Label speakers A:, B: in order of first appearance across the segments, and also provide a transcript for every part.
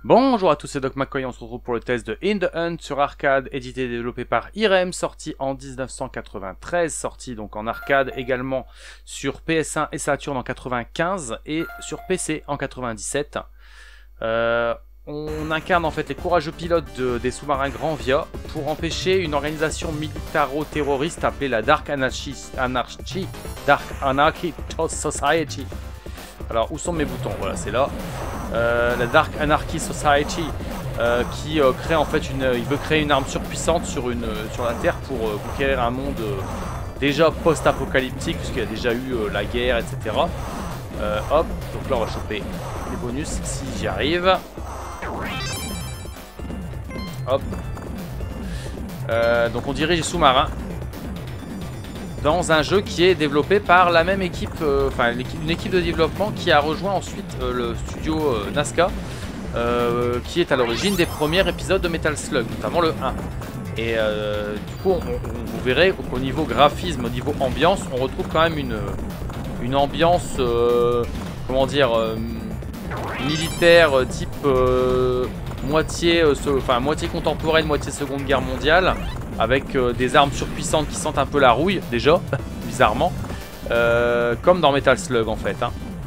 A: Bonjour à tous, c'est Doc McCoy, on se retrouve pour le test de In the Hunt sur arcade, édité et développé par Irem, sorti en 1993, sorti donc en arcade également sur PS1 et Saturn en 95 et sur PC en 97. On incarne en fait les courageux pilotes des sous-marins Granvia pour empêcher une organisation militaro-terroriste appelée la Dark Anarchy Society. Alors où sont mes boutons? Voilà, c'est là. La Dark Anarchy Society qui crée en fait il veut créer une arme surpuissante sur la Terre pour conquérir un monde déjà post-apocalyptique puisqu'il y a déjà eu la guerre, etc. Hop, donc là on va choper les bonus si j'y arrive. Hop. Donc on dirige les sous-marins dans un jeu qui est développé par la même équipe, une équipe de développement qui a rejoint ensuite le studio Nazca, qui est à l'origine des premiers épisodes de Metal Slug, notamment le 1. Et du coup, vous verrez qu'au niveau graphisme, au niveau ambiance, on retrouve quand même une ambiance, comment dire, militaire type moitié contemporaine, moitié Seconde Guerre mondiale, avec des armes surpuissantes qui sentent un peu la rouille, déjà, bizarrement, comme dans Metal Slug en fait.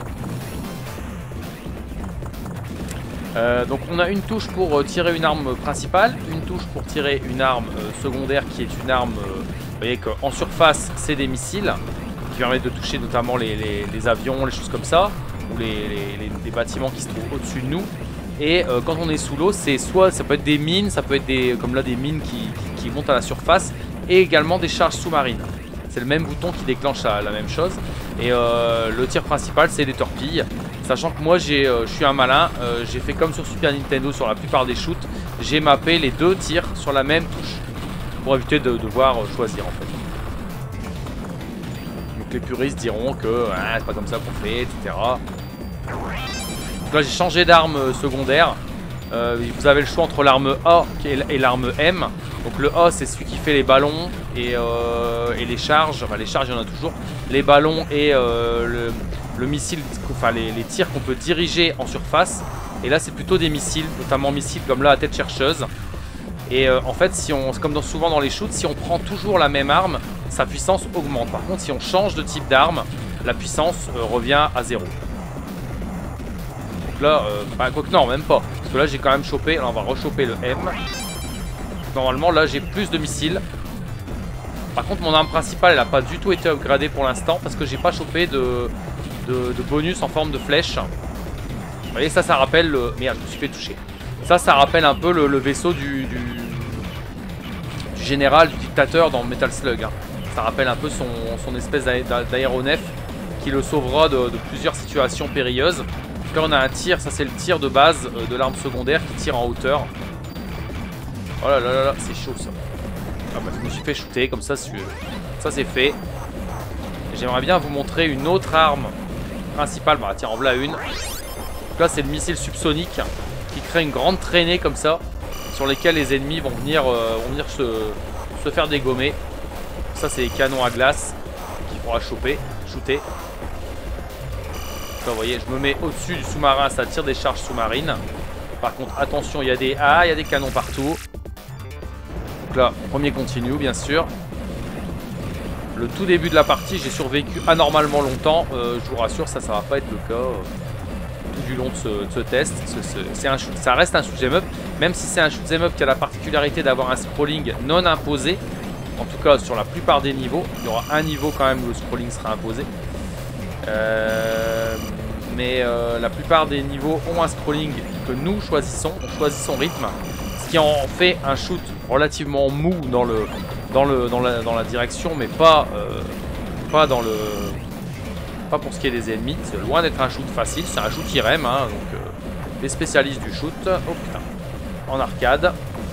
A: Donc on a une touche pour tirer une arme principale, une touche pour tirer une arme secondaire qui est une arme, vous voyez qu'en surface c'est des missiles, qui permettent de toucher notamment les avions, les choses comme ça, ou les bâtiments qui se trouvent au-dessus de nous. Et quand on est sous l'eau, c'est soit ça peut être des mines, ça peut être comme là des mines qui montent à la surface, et également des charges sous-marines. C'est le même bouton qui déclenche la même chose. Et le tir principal, c'est des torpilles. Sachant que moi, je suis un malin, j'ai fait comme sur Super Nintendo sur la plupart des shoots, j'ai mappé les deux tirs sur la même touche pour éviter de devoir choisir en fait. Donc les puristes diront que c'est pas comme ça qu'on fait, etc. Donc là j'ai changé d'arme secondaire. Vous avez le choix entre l'arme A et l'arme M. Donc le A c'est celui qui fait les ballons et les charges. Enfin les charges il y en a toujours. Les ballons et le missile, enfin les tirs qu'on peut diriger en surface. Et là c'est plutôt des missiles, notamment missiles comme là à tête chercheuse. Et en fait comme souvent dans les shoots, si on prend toujours la même arme, sa puissance augmente. Par contre si on change de type d'arme, la puissance revient à 0. Là, quoique non, même pas. Parce que là, j'ai quand même chopé. Alors, on va rechoper le M. Normalement, là, j'ai plus de missiles. Par contre, mon arme principale, elle n'a pas du tout été upgradée pour l'instant. Parce que j'ai pas chopé de bonus en forme de flèche. Vous voyez, ça rappelle le... Merde, je me suis fait toucher. Ça rappelle un peu le vaisseau du général, du dictateur dans Metal Slug. Ça rappelle un peu son espèce d'aéronef qui le sauvera de plusieurs situations périlleuses. Là on a un tir, ça c'est le tir de base de l'arme secondaire qui tire en hauteur. Oh là là là là, c'est chaud ça. Ah bah je me suis fait shooter comme ça, ça c'est fait. J'aimerais bien vous montrer une autre arme principale, bah tiens en voilà une. Donc là c'est le missile subsonique qui crée une grande traînée comme ça, sur lesquelles les ennemis vont venir se faire dégommer. Ça c'est les canons à glace qu'il faudra shooter. Là, vous voyez, je me mets au-dessus du sous-marin, ça tire des charges sous-marines. Par contre, attention, il y a des canons partout. Donc là, premier continue, bien sûr. Le tout début de la partie, j'ai survécu anormalement longtemps. Je vous rassure, ça va pas être le cas tout du long de ce test. Ça reste un shoot'em up, même si c'est un shoot'em up qui a la particularité d'avoir un scrolling non imposé. En tout cas, sur la plupart des niveaux, il y aura un niveau quand même où le scrolling sera imposé. Mais la plupart des niveaux ont un scrolling que nous choisissons, on choisit son rythme, ce qui en fait un shoot relativement mou dans la direction, mais pas pour ce qui est des ennemis. C'est loin d'être un shoot facile, c'est un shoot IREM, donc les spécialistes du shoot. Oh putain, en arcade.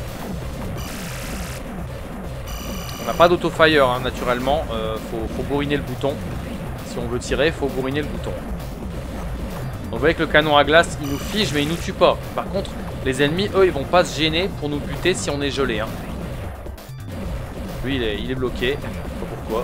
A: On n'a pas d'auto-fire naturellement, faut bourriner le bouton. Si on veut tirer, il faut bourriner le bouton. Donc vous voyez que le canon à glace, il nous fige, mais il nous tue pas. Par contre, les ennemis, eux, ils vont pas se gêner pour nous buter si on est gelé. Lui, il est bloqué. Je sais pas pourquoi.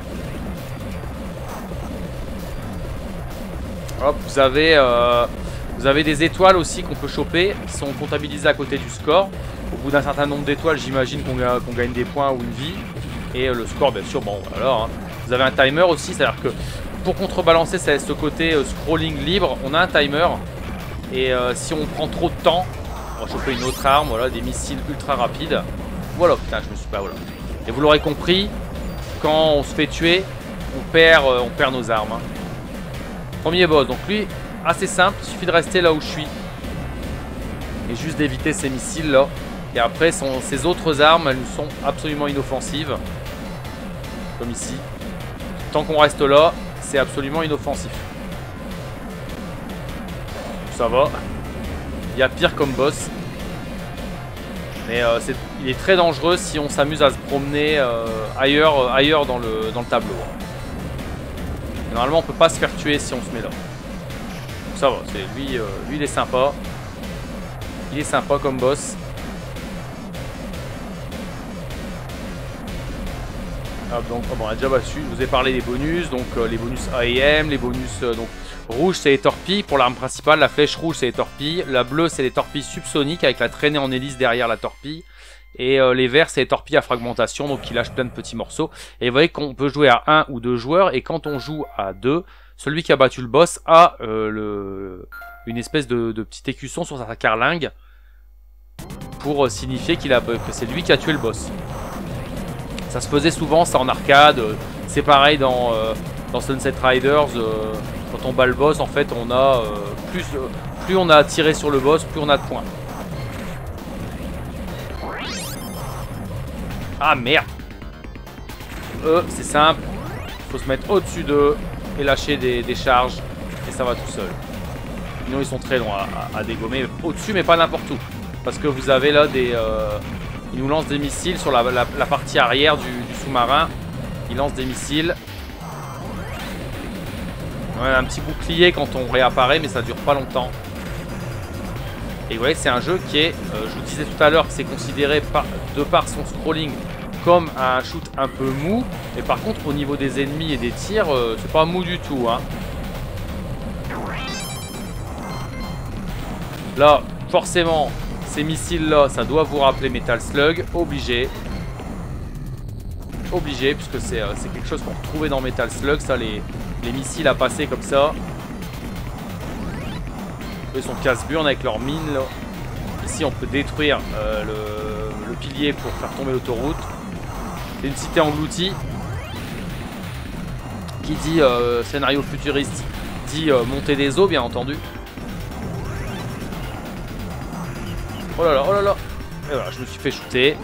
A: Hop, vous avez Vous avez des étoiles aussi qu'on peut choper, qui sont comptabilisées à côté du score. Au bout d'un certain nombre d'étoiles, j'imagine qu'on gagne des points ou une vie. Et le score, bien sûr, bon, alors, hein. Vous avez un timer aussi, c'est-à-dire que pour contrebalancer ce côté scrolling libre, on a un timer. Et si on prend trop de temps, on va choper une autre arme, voilà, des missiles ultra rapides. Voilà, putain, je me suis pas, voilà. Et vous l'aurez compris, quand on se fait tuer, on perd nos armes. Hein. Premier boss, donc lui, assez simple, il suffit de rester là où je suis. Et juste d'éviter ces missiles là. Et après, ces autres armes, elles nous sont absolument inoffensives. Comme ici. Tant qu'on reste là, c'est absolument inoffensif. Ça va. Il y a pire comme boss. Mais il est très dangereux si on s'amuse à se promener ailleurs dans le tableau. Normalement, on peut pas se faire tuer si on se met là. Ça va, lui il est sympa. Il est sympa comme boss. Ah, donc, bon, on a déjà battu. Je vous ai parlé des bonus. Donc les bonus AM, les bonus donc rouge c'est les torpilles pour l'arme principale. La flèche rouge c'est les torpilles. La bleue c'est les torpilles subsoniques avec la traînée en hélice derrière la torpille. Et les verts c'est les torpilles à fragmentation, donc qui lâchent plein de petits morceaux. Et vous voyez qu'on peut jouer à 1 ou 2 joueurs. Et quand on joue à 2, celui qui a battu le boss a une espèce de petit écusson sur sa carlingue pour signifier que c'est lui qui a tué le boss. Ça se faisait souvent ça en arcade. C'est pareil dans Sunset Riders. Quand on bat le boss, en fait, on a plus on a tiré sur le boss, plus on a de points. Ah merde. C'est simple. Il faut se mettre au-dessus d'eux et lâcher des charges. Et ça va tout seul. Sinon ils sont très longs à dégommer. Au-dessus mais pas n'importe où. Parce que vous avez là ils nous lancent des missiles sur la partie arrière du sous-marin. Ils lancent des missiles. On a un petit bouclier quand on réapparaît mais ça dure pas longtemps. Et vous voyez c'est un jeu qui est, je vous disais tout à l'heure que c'est considéré de par son scrolling comme un shoot un peu mou. Et par contre au niveau des ennemis et des tirs, c'est pas mou du tout. Hein. Là forcément ces missiles là ça doit vous rappeler Metal Slug, obligé. Obligé puisque c'est quelque chose qu'on retrouvait dans Metal Slug, ça les missiles à passer comme ça. Ils sont casse-burnes avec leurs mines là. Ici on peut détruire le pilier pour faire tomber l'autoroute. C'est une cité engloutie. Qui dit scénario futuriste dit montée des eaux bien entendu. Oh là là, oh là là. Et voilà, je me suis fait shooter.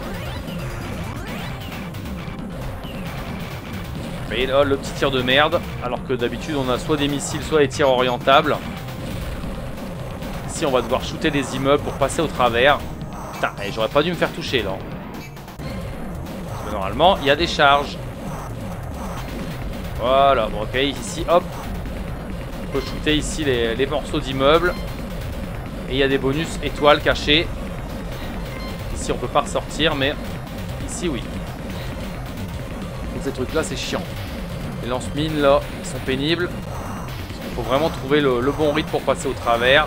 A: Et là, le petit tir de merde. Alors que d'habitude, on a soit des missiles, soit des tirs orientables. Ici, on va devoir shooter des immeubles pour passer au travers. Putain, j'aurais pas dû me faire toucher là. Parce que normalement, il y a des charges. Voilà, bon, ok, ici, hop. On peut shooter ici les morceaux d'immeubles. Et il y a des bonus étoiles cachées. Ici, on peut pas ressortir, mais ici, oui. Donc, ces trucs-là, c'est chiant. Les lance-mines, là, ils sont pénibles. Il faut vraiment trouver le bon rythme pour passer au travers.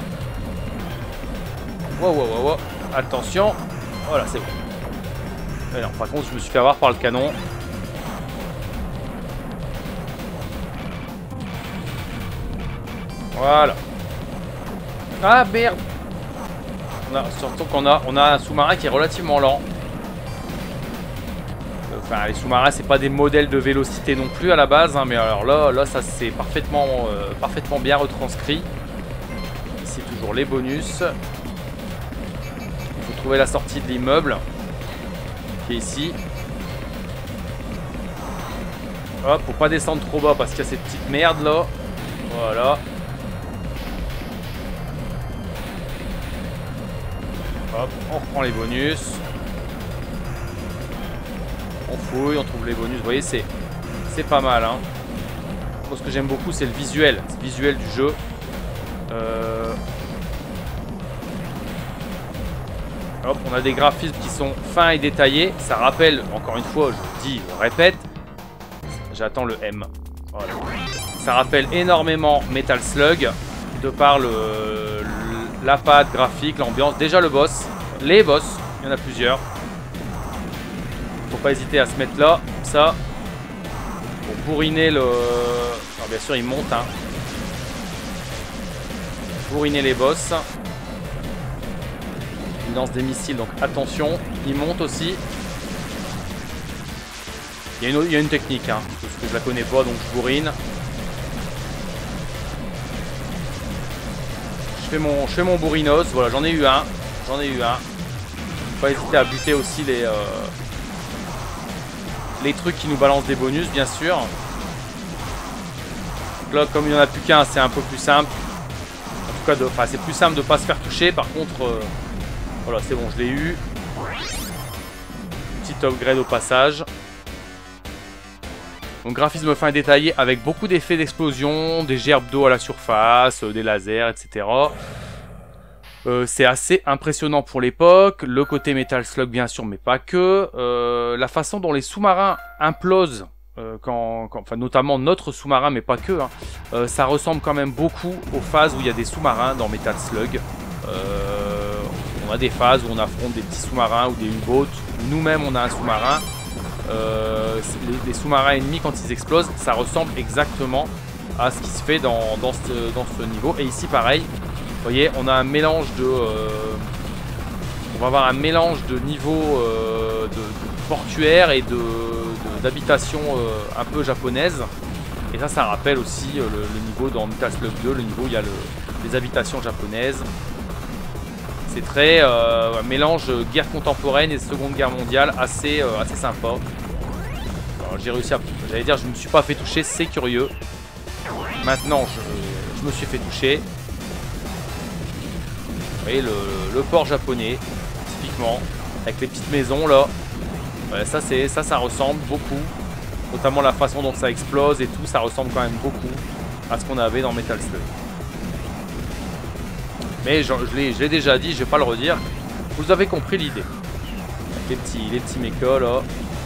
A: Wow, wow, wow, wow. Attention. Voilà, c'est bon. Alors, par contre, je me suis fait avoir par le canon. Voilà. Ah, merde. Surtout qu'on a un sous-marin qui est relativement lent. Enfin, les sous-marins, c'est pas des modèles de vélocité non plus à la base, hein, mais alors là, ça c'est parfaitement bien retranscrit. Ici, toujours les bonus. Il faut trouver la sortie de l'immeuble qui est ici. Hop, faut pas descendre trop bas parce qu'il y a cette petite merde là. Voilà. Hop, on reprend les bonus. On fouille, on trouve les bonus. Vous voyez, c'est pas mal. Hein. Moi, ce que j'aime beaucoup, c'est le visuel. C'est le visuel du jeu. Hop, on a des graphismes qui sont fins et détaillés. Ça rappelle, encore une fois, je vous dis, je répète. J'attends le M. Voilà. Ça rappelle énormément Metal Slug de par la patte graphique, l'ambiance. Déjà le boss, les boss, il y en a plusieurs. Faut pas hésiter à se mettre là, ça, pour bourriner le... Alors bien sûr il monte, hein. Bourriner les boss. Il lance des missiles, donc attention, il monte aussi. Il y a une technique, hein, parce que je la connais pas, donc je bourrine. Je fais mon bourrinos, voilà, j'en ai eu un. Faut pas hésiter à buter aussi les trucs qui nous balancent des bonus, bien sûr. Donc là, comme il n'y en a plus qu'un, c'est un peu plus simple. En tout cas, c'est plus simple de ne pas se faire toucher. Par contre, voilà, c'est bon, je l'ai eu. Petit upgrade au passage. Donc graphisme fin et détaillé avec beaucoup d'effets d'explosion, des gerbes d'eau à la surface, des lasers, etc. C'est assez impressionnant pour l'époque. Le côté Metal Slug bien sûr, mais pas que. La façon dont les sous-marins implosent, enfin notamment notre sous-marin, mais pas que, hein, ça ressemble quand même beaucoup aux phases où il y a des sous-marins dans Metal Slug. On a des phases où on affronte des petits sous-marins ou des U-boats. Nous-mêmes on a un sous-marin. Les sous-marins ennemis quand ils explosent, ça ressemble exactement à ce qui se fait dans ce niveau. Et ici pareil, vous voyez, on a un mélange de on va avoir un mélange de niveaux de portuaire et d'habitation un peu japonaise. Et ça rappelle aussi le niveau dans Metal Slug 2, le niveau où il y a les habitations japonaises. C'est très mélange guerre contemporaine et seconde guerre mondiale, assez sympa. J'ai réussi à... J'allais dire, je me suis pas fait toucher, c'est curieux. Maintenant, je me suis fait toucher. Vous voyez, le port japonais, typiquement, avec les petites maisons là. Ouais, ça ressemble beaucoup. Notamment la façon dont ça explose et tout, ça ressemble quand même beaucoup à ce qu'on avait dans Metal Slug. Mais je l'ai déjà dit, je vais pas le redire. Vous avez compris l'idée. Les petits mechas là.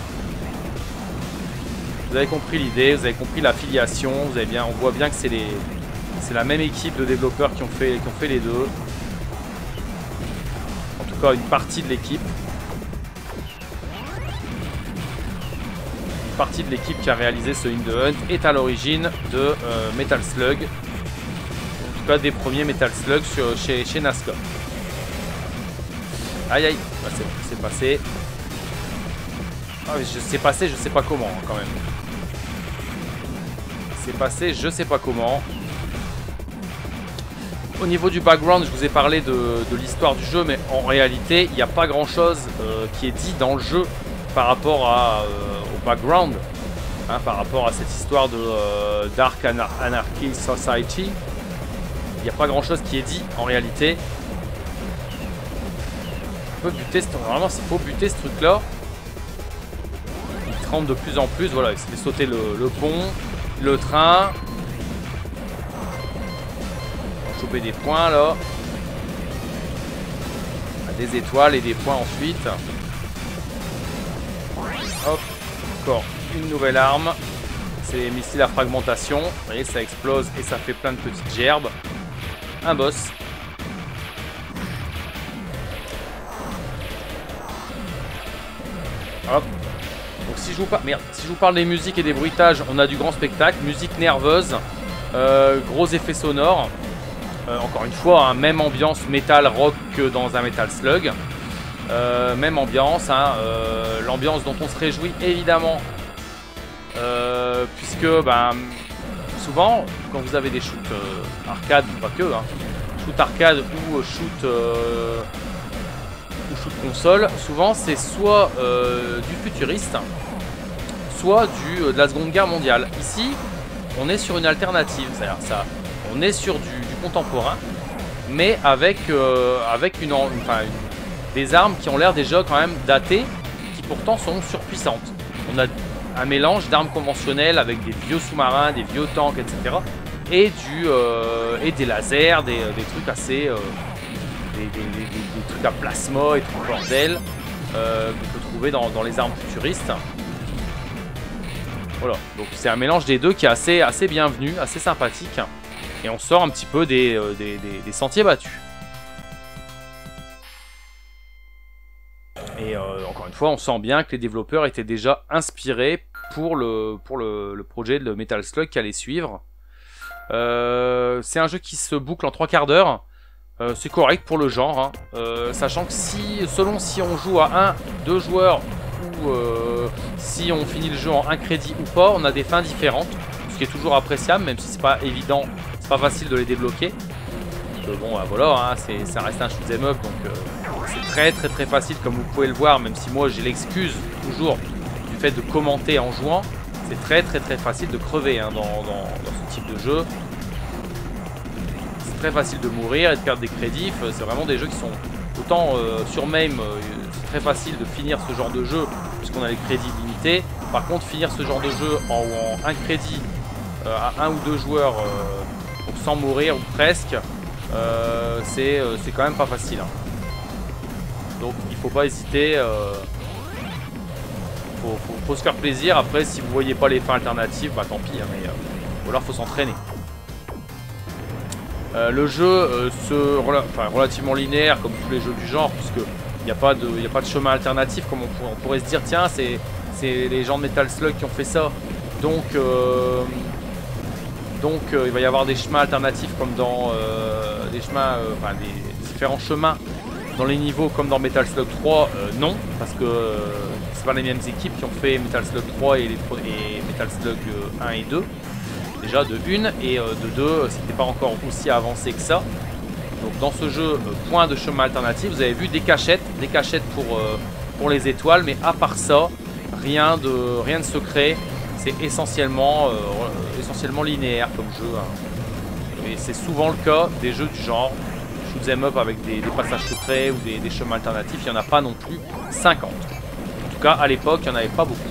A: Vous avez compris l'idée, vous avez compris l'affiliation. Vous avez bien, on voit bien que c'est la même équipe de développeurs qui ont fait les deux. En tout cas, une partie de l'équipe. Une partie de l'équipe qui a réalisé ce In the Hunt est à l'origine de Metal Slug. Des premiers Metal Slug chez Nascom. Aïe aïe, bah, c'est passé. Ah mais c'est passé, je sais pas comment hein, quand même. C'est passé, je sais pas comment. Au niveau du background, je vous ai parlé de l'histoire du jeu, mais en réalité, il n'y a pas grand chose qui est dit dans le jeu par rapport au background, hein, par rapport à cette histoire de Dark Anarchy Society. Il n'y a pas grand chose qui est dit en réalité. On peut buter, normalement il faut buter ce truc là. Il tremble de plus en plus, voilà, il se fait sauter le pont, le train. On va choper des points là. Des étoiles et des points ensuite. Hop, encore une nouvelle arme. C'est les missiles à fragmentation. Vous voyez, ça explose et ça fait plein de petites gerbes. Un boss. Hop. Donc si je vous parle des musiques et des bruitages, on a du grand spectacle, musique nerveuse, gros effets sonores. Encore une fois, hein, même ambiance métal rock que dans un Metal Slug. Même ambiance, hein, l'ambiance dont on se réjouit évidemment, puisque ben, souvent quand vous avez des shoots arcade, pas que, hein, shoot arcade ou shoot console, souvent c'est soit du futuriste, soit de la Seconde Guerre mondiale. Ici, on est sur une alternative, c'est-à-dire ça, on est sur du contemporain, mais avec des armes qui ont l'air déjà quand même datées, qui pourtant sont surpuissantes. On a un mélange d'armes conventionnelles avec des vieux sous-marins, des vieux tanks, etc. Et des lasers, des trucs assez... des trucs à plasma et tout le bordel qu'on peut trouver dans les armes futuristes. Voilà, donc c'est un mélange des deux qui est assez bienvenu, assez sympathique. Et on sort un petit peu des sentiers battus. une fois, on sent bien que les développeurs étaient déjà inspirés pour le projet de Metal Slug qui allait suivre. C'est un jeu qui se boucle en 3/4 d'heure. C'est correct pour le genre, hein. Sachant que selon si on joue à 1, 2 joueurs ou si on finit le jeu en 1 crédit ou pas, on a des fins différentes. Ce qui est toujours appréciable, même si c'est pas évident, c'est pas facile de les débloquer. Bon, bah, voilà, hein, ça reste un shoot'em up, donc c'est très facile comme vous pouvez le voir, même si moi j'ai l'excuse toujours du fait de commenter en jouant. C'est très facile de crever hein, dans ce type de jeu. C'est très facile de mourir et de perdre des crédits. C'est vraiment des jeux qui sont autant sur MAME, c'est très facile de finir ce genre de jeu puisqu'on a les crédits limités. Par contre, finir ce genre de jeu en 1 crédit à 1 ou 2 joueurs sans mourir ou presque, c'est quand même pas facile. Hein. Donc il faut pas hésiter. Faut se faire plaisir. Après, si vous voyez pas les fins alternatives, bah tant pis. Hein, mais ou alors faut s'entraîner. Le jeu relativement linéaire comme tous les jeux du genre, puisque il n'y a pas de chemin alternatif comme on pourrait se dire tiens c'est les gens de Metal Slug qui ont fait ça. Donc il va y avoir des chemins alternatifs comme dans des différents chemins dans les niveaux comme dans Metal Slug 3. Non, parce que c'est pas les mêmes équipes qui ont fait Metal Slug 3 et Metal Slug 1 et 2. Déjà de 1 et de 2 c'était pas encore aussi avancé que ça. Donc dans ce jeu point de chemin alternatif, vous avez vu des cachettes pour les étoiles, mais à part ça rien de secret. C'est essentiellement linéaire comme jeu hein. Et c'est souvent le cas des jeux du genre shoot'em up avec des passages secrets ou des chemins alternatifs. Il n'y en a pas non plus 50. En tout cas à l'époque il n'y en avait pas beaucoup.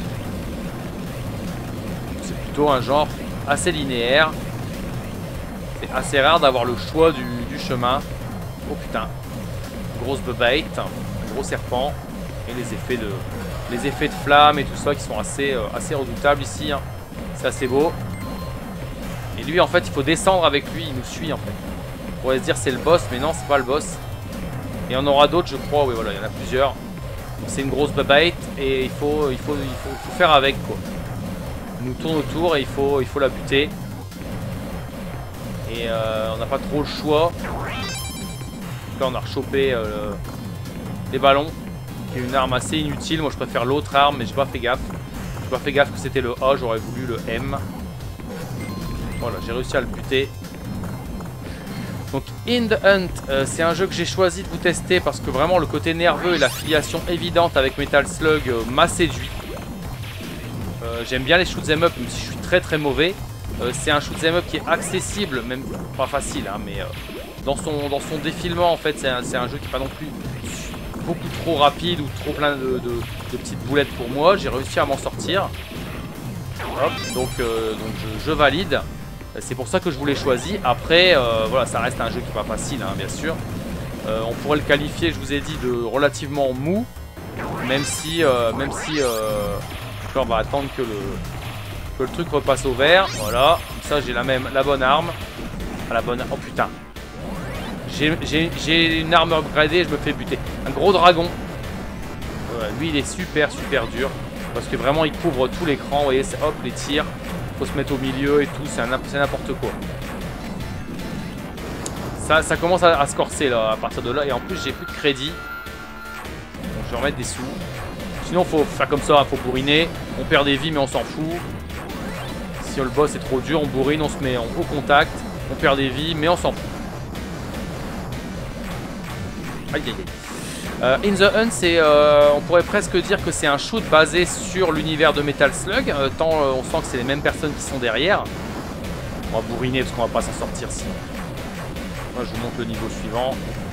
A: C'est plutôt un genre assez linéaire. C'est assez rare d'avoir le choix du chemin. Oh putain, grosse bebête, gros serpent. Et les effets de flammes et tout ça qui sont assez redoutables ici hein. C'est assez beau. Et lui en fait il faut descendre avec lui, il nous suit en fait. On pourrait se dire c'est le boss, mais non c'est pas le boss. Et on aura d'autres je crois, oui voilà il y en a plusieurs. C'est une grosse bebête et il faut faire avec quoi. Il nous tourne autour et il faut la buter. Et on n'a pas trop le choix. Là on a rechopé les ballons, qui est une arme assez inutile. Moi je préfère l'autre arme, mais j'ai pas fait gaffe. J'ai pas fait gaffe que c'était le A, j'aurais voulu le M. Voilà, j'ai réussi à le buter. Donc In the Hunt, c'est un jeu que j'ai choisi de vous tester parce que vraiment le côté nerveux et la filiation évidente avec Metal Slug m'a séduit. J'aime bien les shoot'em up, même si je suis très mauvais. C'est un shoot'em up qui est accessible, même pas facile, hein, mais dans son défilement en fait, c'est un jeu qui n'est pas non plus beaucoup trop rapide ou trop plein de petites boulettes pour moi. J'ai réussi à m'en sortir. Hop, donc je valide. C'est pour ça que je vous l'ai choisi. Après, voilà, ça reste un jeu qui n'est pas facile, hein, bien sûr. On pourrait le qualifier, je vous ai dit, de relativement mou, même si on va attendre que le truc repasse au vert. Voilà, comme ça j'ai la bonne arme. Oh putain, j'ai une arme upgradée, je me fais buter. Un gros dragon. Lui il est super dur parce que vraiment il couvre tout l'écran. Vous voyez, hop, les tirs, faut se mettre au milieu et tout, c'est n'importe quoi. Ça commence à se corser là à partir de là, et en plus j'ai plus de crédit, donc je vais remettre des sous. Sinon faut faire comme ça, faut bourriner, on perd des vies mais on s'en fout. Si le boss est trop dur, on bourrine, on se met au contact, on perd des vies mais on s'en fout. Aïe aïe aïe. In the Hunt, on pourrait presque dire que c'est un shoot basé sur l'univers de Metal Slug, tant on sent que c'est les mêmes personnes qui sont derrière. On va bourriner parce qu'on va pas s'en sortir sinon. Moi je vous montre le niveau suivant.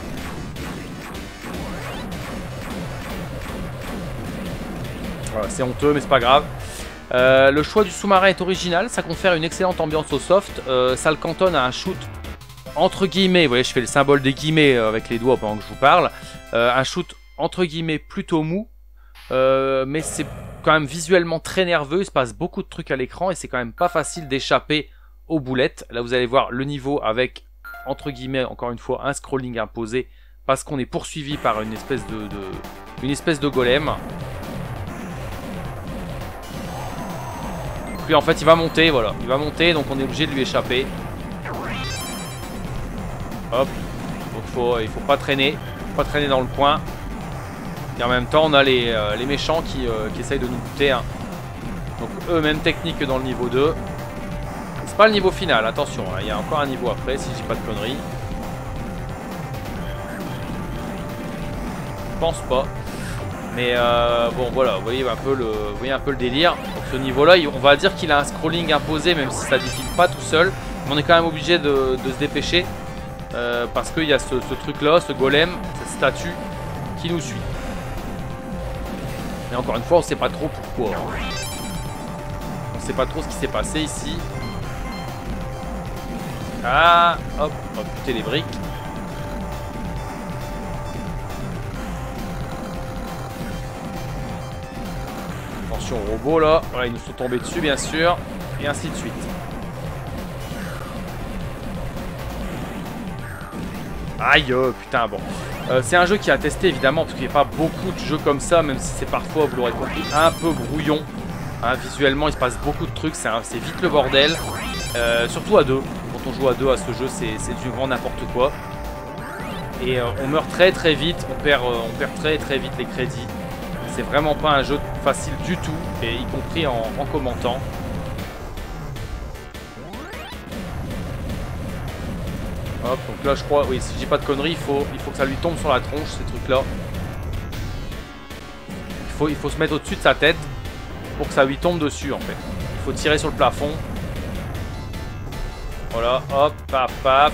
A: Voilà, c'est honteux mais c'est pas grave. Le choix du sous-marin est original, ça confère une excellente ambiance au soft. Ça le cantonne à un shoot entre guillemets, vous voyez je fais le symbole des guillemets avec les doigts pendant que je vous parle. Un shoot entre guillemets plutôt mou, mais c'est quand même visuellement très nerveux, il se passe beaucoup de trucs à l'écran et c'est quand même pas facile d'échapper aux boulettes. Là vous allez voir le niveau avec entre guillemets encore une fois un scrolling imposé parce qu'on est poursuivi par une espèce de golem. Donc lui en fait il va monter, voilà. Il va monter, donc on est obligé de lui échapper. Hop. Donc il faut pas traîner. Pas traîner dans le coin. Et en même temps on a les méchants qui essayent de nous buter. Hein. Donc eux même technique que dans le niveau 2. C'est pas le niveau final, attention. Hein. Il y a encore un niveau après si je dis pas de conneries. Je pense pas. Mais bon voilà, vous voyez un peu le délire. Donc ce niveau là, on va dire qu'il a un scrolling imposé même si ça défile pas tout seul. Mais on est quand même obligé de se dépêcher. Parce qu'il y a ce truc là, ce golem, cette statue qui nous suit. Et encore une fois, on sait pas trop pourquoi. On sait pas trop ce qui s'est passé ici. Ah, hop, on va buter les briques. Attention aux robots là. Voilà, ils nous sont tombés dessus bien sûr. Et ainsi de suite. Aïe, putain, bon. C'est un jeu qui a testé évidemment parce qu'il n'y a pas beaucoup de jeux comme ça, même si c'est parfois, vous l'aurez compris, un peu brouillon. Hein, visuellement, il se passe beaucoup de trucs, c'est vite le bordel. Surtout à deux. Quand on joue à deux à ce jeu, c'est du grand n'importe quoi. Et on meurt très très vite, on perd très très vite les crédits. C'est vraiment pas un jeu facile du tout, et y compris en commentant. Hop, donc là je crois, oui, si j'ai pas de conneries, il faut que ça lui tombe sur la tronche, ces trucs là. Il faut se mettre au-dessus de sa tête pour que ça lui tombe dessus en fait. Il faut tirer sur le plafond. Voilà, hop, paf, paf.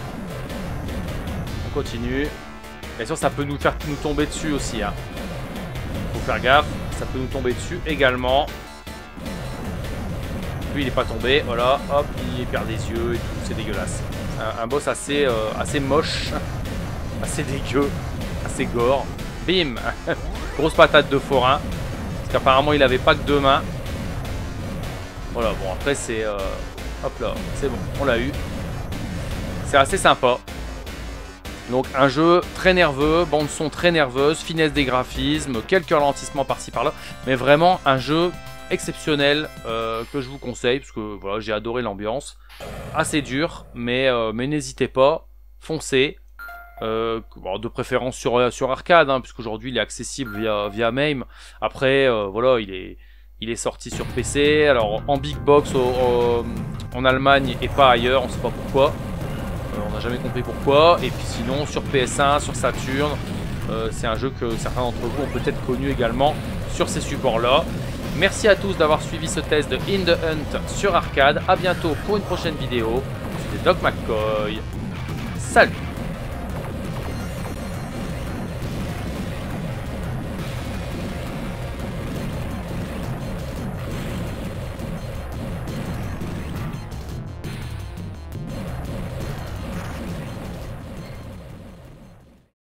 A: On continue. Bien sûr, ça peut nous tomber dessus aussi. Hein. Faut faire gaffe, ça peut nous tomber dessus également. Lui il est pas tombé, voilà, hop, il perd des yeux et tout, c'est dégueulasse. Un boss assez moche, assez dégueu, assez gore. Bim. Grosse patate de forain. Parce qu'apparemment il avait pas que deux mains. Voilà, bon après c'est... hop là, c'est bon, on l'a eu. C'est assez sympa. Donc un jeu très nerveux, bande son très nerveuse, finesse des graphismes, quelques ralentissements par-ci par-là. Mais vraiment un jeu exceptionnel que je vous conseille parce que voilà, j'ai adoré l'ambiance. Assez dur, mais n'hésitez pas, foncez. Bon, de préférence sur arcade, hein, puisqu'aujourd'hui il est accessible via MAME. Après, voilà, il est sorti sur PC. Alors en big box en Allemagne et pas ailleurs, on ne sait pas pourquoi. On n'a jamais compris pourquoi. Et puis sinon sur PS1, sur Saturn, c'est un jeu que certains d'entre vous ont peut-être connu également sur ces supports-là. Merci à tous d'avoir suivi ce test de In the Hunt sur arcade. A bientôt pour une prochaine vidéo. C'était Doc McCoy. Salut!